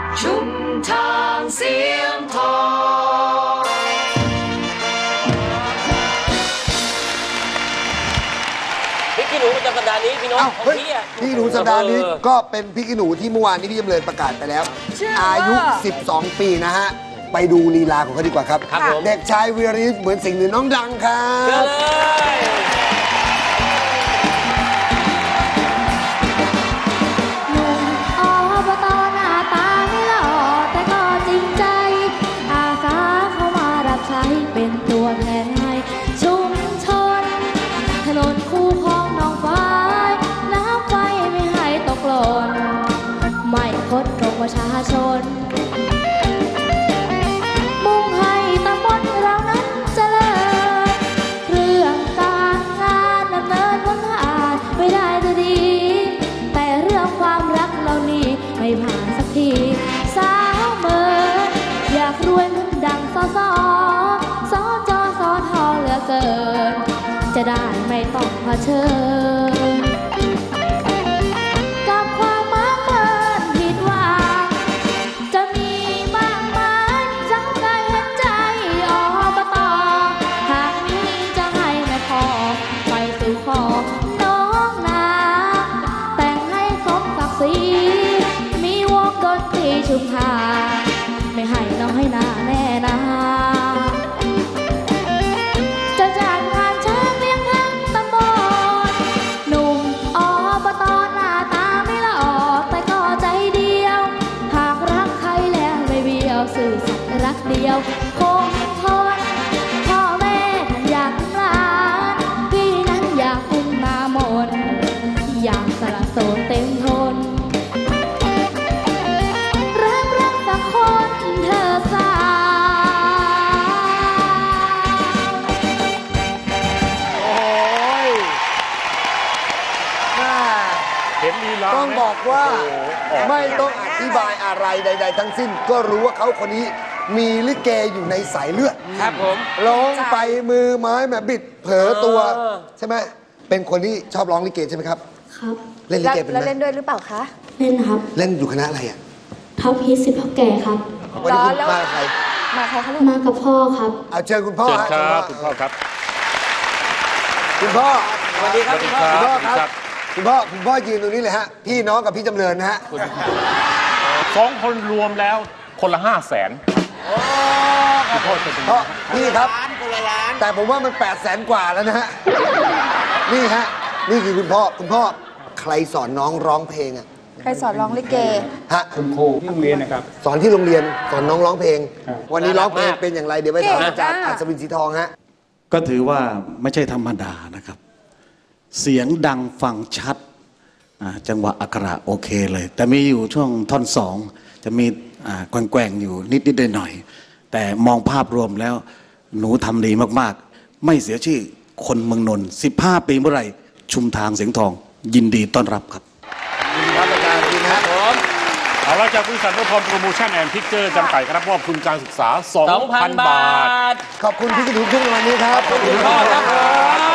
ชุมทางเสียงทองพี่ขี้หนูประจำสัปดาห์นี้พี่น้องของพี่อ่ะพี่หนูสัปดาห์นี้ก็เป็นพี่ขี้หนูที่เมื่อวานนี้พี่จำเริญประกาศไปแล้วอายุ12 ปีนะฮะไปดูลีลาของเขาดีกว่าครับเด็กชายวีรยุทธ์เหมือนสิ่งหนึ่งน้องดังครับเชิญเลยเป็นตัวแทนให้ชุมชนถนนคู่คลองหนองฟ้ายน้ำไฟไม่ให้ตกหล่นไม่คดตรงประชาชนมุ่งให้ตำบลเรานั้นเจริญเรื่องการงานดำเนินพ้นผ่านไม่ได้จะดีแต่เรื่องความรักเรานี่ไม่ผ่านสักทีสาวเมื่ออยากรวยเหมือนดังสอเหลือเกินจะได้ไม่ต้องเผชิญกับความมากเกินผิดหวังจะมีบ้างไหมสังใจเห็นใจอบต.หากมีจะให้แม่พอไปสู่ขอน้องนาแต่งให้สมศักดิ์ศรีมีวงดนตรีชุมทางไม่ให้น้องให้นาแน่นาสื่อสัตย์รักเดียวคงทนพ่อแม่ท่านอยากหลานพี่นั้นอยากอุ้มมามนอยากสละโสดเต็มทนรักสักคนเธอสาวเห็นลีลาต้องบอกว่าไม่ต้องอธิบายอะไรใดๆทั้งสิ้นก็รู้ว่าเขาคนนี้มีลิเกอยู่ในสายเลือดครับผมร้องไปมือไม้แบบบิดเผลอตัวใช่ไหมเป็นคนที่ชอบร้องลิเกใช่ไหมครับครับเล่นลิเกเป็นไหมแล้วเล่นด้วยหรือเปล่าคะเล่นครับเล่นอยู่คณะอะไรอ่ะท็อปฮิตสิบพ่อแก่ครับวันนี้คุณมาใครมาใครคะลูกมากับพ่อครับเอาเชิญคุณพ่อครับคุณพ่อครับคุณพ่อสวัสดีครับคุณพ่อครับคุณพ่อยืนตรงนี้เลยฮะพี่น้องกับพี่จำเริญนะฮะ 2 คนรวมแล้วคนละ 500,000คุณพ่อจะเป็นพี่ครับแต่ผมว่ามัน800,000 กว่าแล้วนะฮะนี่ฮะนี่คือคุณพ่อใครสอนน้องร้องเพลงอ่ะใครสอนร้องลิเกฮะคุณครูที่โรงเรียนนะครับสอนที่โรงเรียนสอนน้องร้องเพลงวันนี้ร้องเพลงเป็นอย่างไรเดี๋ยวไปถามอาจารย์อัศวินศรีทองฮะก็ถือว่าไม่ใช่ธรรมดานะครับเสียงดังฟังชัดจังหวะอักขระโอเคเลยแต่มีอยู่ช่วงท่อน2จะมีแกว่งอยู่นิดๆหน่อยๆแต่มองภาพรวมแล้วหนูทำดีมากๆไม่เสียชื่อคนเมืองนนท์15 ปีเมื่อไหร่ชุมทางเสียงทองยินดีต้อนรับครับยินดีครับอาจารย์ดีนะครับผมเอาละจากบริษัทนพรโปรโมชั่นแอนด์พิกเจอร์จำกัดครับมอบทุนการศึกษา 2,000 บาทขอบคุณพี่กระดูกทุกวันนี้ครับขอบคุณพ่อครับ